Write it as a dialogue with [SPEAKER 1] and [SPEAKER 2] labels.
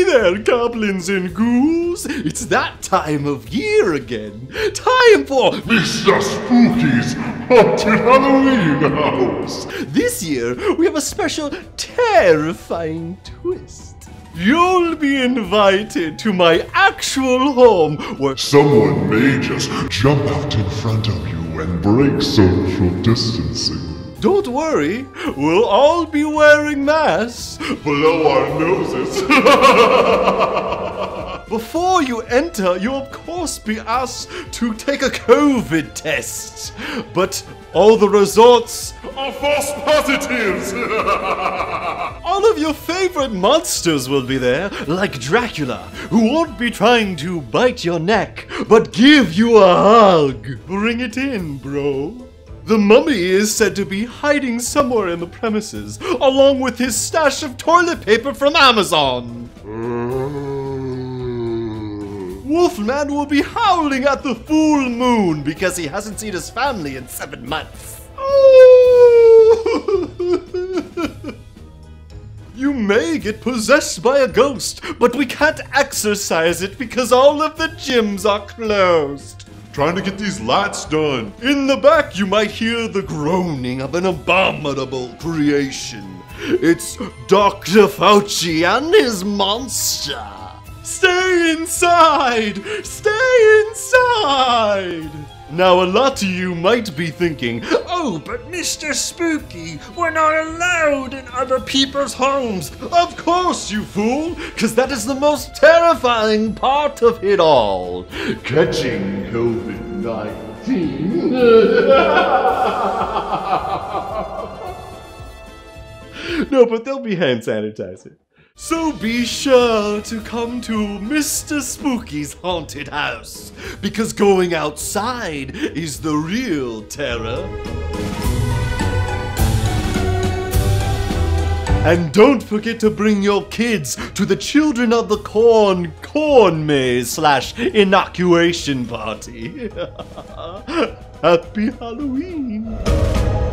[SPEAKER 1] there, goblins and ghouls! It's that time of year again. Time for
[SPEAKER 2] Mr. Spooky's Haunted Halloween House!
[SPEAKER 1] This year, we have a special terrifying twist. You'll be invited to my actual home where
[SPEAKER 2] Someone may just jump out in front of you and break social distancing.
[SPEAKER 1] don't worry, we'll all be wearing masks
[SPEAKER 2] Below our noses.
[SPEAKER 1] Before you enter, you'll of course be asked to take a COVID test. But all the results
[SPEAKER 2] Are false positives!
[SPEAKER 1] all of your favorite monsters will be there, like Dracula, who won't be trying to bite your neck, but give you a hug. Bring it in, bro. The mummy is said to be hiding somewhere in the premises, along with his stash of toilet paper from Amazon. Wolfman will be howling at the full moon because he hasn't seen his family in 7 months. You may get possessed by a ghost, but we can't exorcise it because all of the gyms are closed.
[SPEAKER 2] Trying to get these lights done.
[SPEAKER 1] In the back, you might hear the groaning of an abominable creation. It's Dr. Fauci and his monster. Stay inside! Stay inside! Now, a lot of you might be thinking, oh, but Mr. Spooky, we're not allowed in other people's homes. Of course, you fool, because that is the most terrifying part of it all. Catching COVID-19. No, but there'll be hand sanitizer. So be sure to come to Mr. Spooky's haunted house, because going outside is the real terror. And don't forget to bring your kids to the Children of the Corn Maze / inoculation party. Happy Halloween!